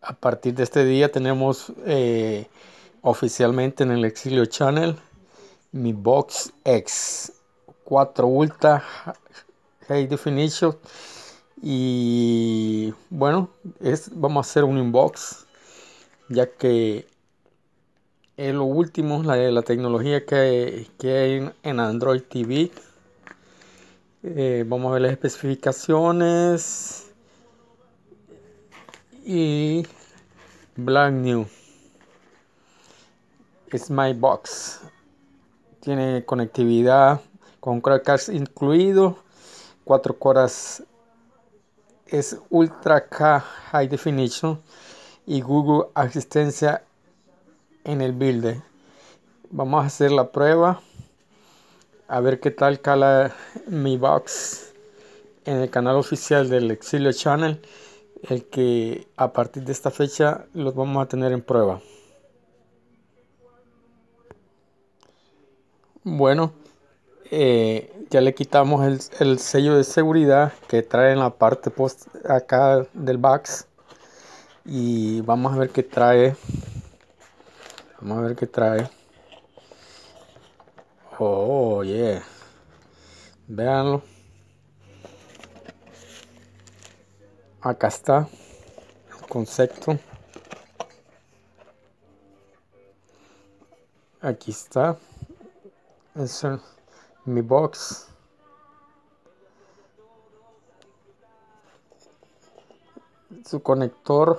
A partir de este día tenemos oficialmente en el Exilio Channel mi Box X 4 Ultra High Definition. Y bueno, vamos a hacer un unbox, ya que es lo último, la tecnología que hay en Android TV. Vamos a ver las especificaciones y Black New. Es My Box. Tiene conectividad con Chromecast incluido, 4 coras, es Ultra K High Definition y Google Asistencia en el build. Vamos a hacer la prueba a ver qué tal cala Mi Box en el canal oficial del Exilio Channel, el que a partir de esta fecha los vamos a tener en prueba. Bueno, ya le quitamos el sello de seguridad que trae en la parte post acá del box y vamos a ver qué trae. Oh yeah, véanlo, acá está el concepto, aquí está, es Mi Box. Su conector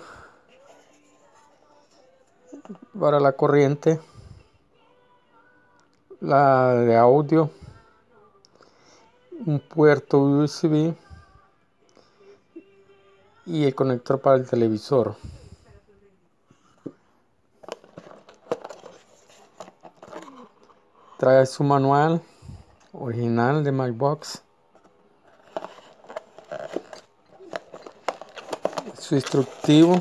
para la corriente, la de audio, un puerto USB y el conector para el televisor. Trae su manual original de My Box, su instructivo,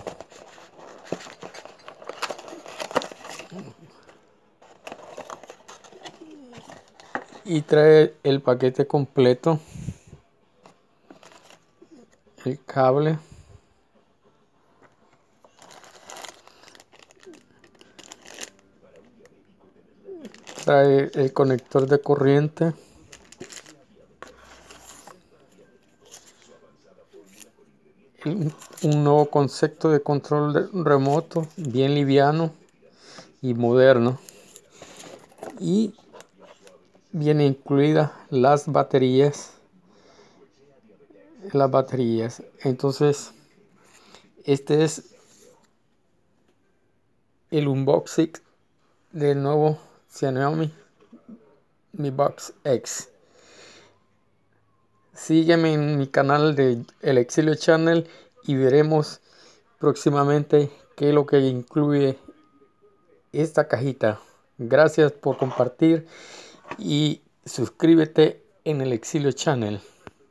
y trae el paquete completo, el cable, trae el conector de corriente, un nuevo concepto de control remoto bien liviano y moderno, y viene incluida las baterías. Entonces este es el unboxing del nuevo Xiaomi Mi Box X. Sígueme en mi canal de El Exilio Channel y veremos próximamente qué es lo que incluye esta cajita. Gracias por compartir y suscríbete en El Exilio Channel.